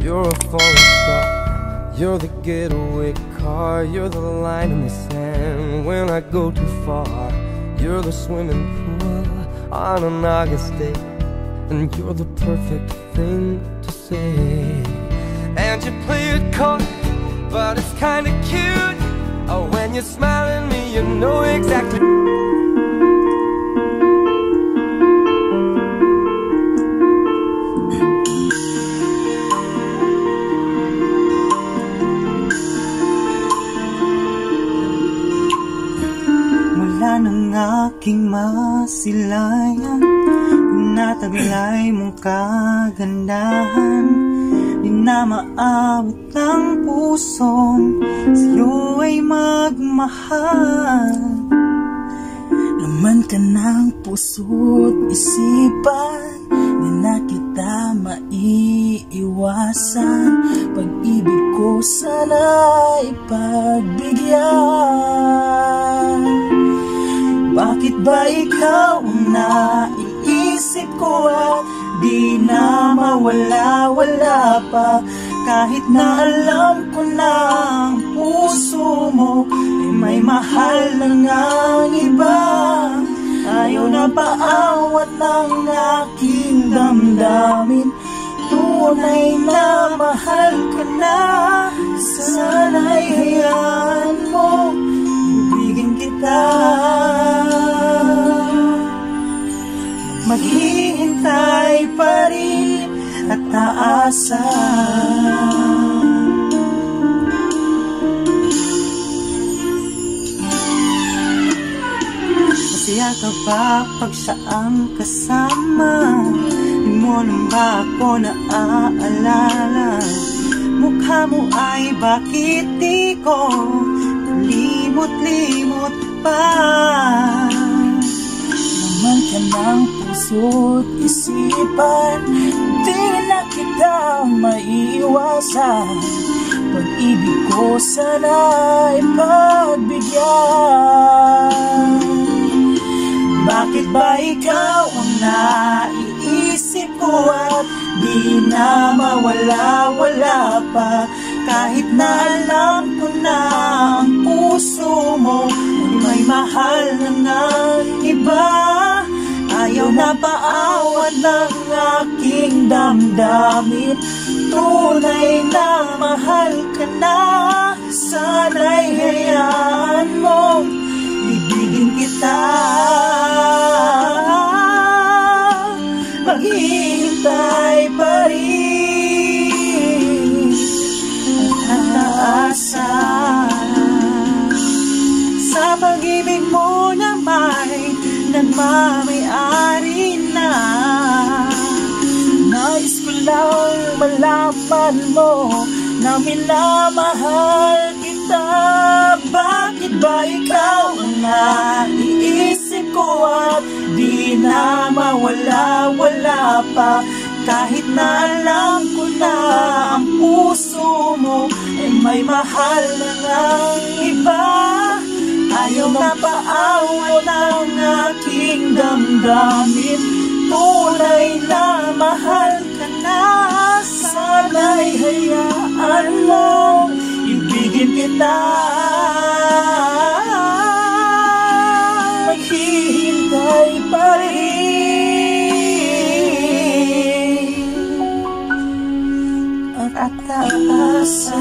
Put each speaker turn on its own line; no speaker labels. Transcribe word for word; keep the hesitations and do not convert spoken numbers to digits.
You're a falling star, you're the getaway car, you're the line in the sand when I go too far. You're the swimming pool on an August day, and you're the perfect thing to say. And you play it coy, but it's kinda cute. Oh, when you smile at me, you know exactly.
Mula ng aking masilayan, tinataglay mong kagandahan, di na maabot ng pusong sa'yo ay magmahal. Laman ka ng puso't isipan, di na kita maiiwasan. Pag-ibig ko sana'y pagbigyan. Bakit ba ikaw ang naiisip ko at di na mawala-wala pa? Kahit na alam ko na ang puso mo ay may mahal na ngang iba. Ayaw na paawat ng aking damdamin, tunay na mahal ka na. Sana'y hayaan mo, ibigin kita. Maghihintay pa rin at aasa. Masaya ka ba pag siya ang kasama? Di mo nang ba ako naaalala? Mukha mo ay bakit di ko limot-limot pa? Laman ka ng puso't isipan, di na kita maiiwasan. Pag-ibig ko sana'y pagbigyan. Bakit ba ikaw ang naiisip ko at di na mawala-wala pa? Kahit na alam ko na ang puso mo ay may mahal na ngang iba. Ayaw na paawat ng aking damdamin, tunay na mahal ka na. Sana'y hayaan mo, ibigin kita. Maghihintay pa rin at naasa. Sa pag-ibig mo na may nagmamayari na, nais ko lang malaman mo na minamahal kita. Bakit ba ikaw ang naiisip ko at di na mawala-wala pa? Kahit na alam ko na ang puso mo ay may mahal na ngang iba. Ayaw na paawat ng aking damdamin, tunay na mahal ka na. Sana'y hayaan mo, ibigin kita. Maghihintay pa rin at ataasa.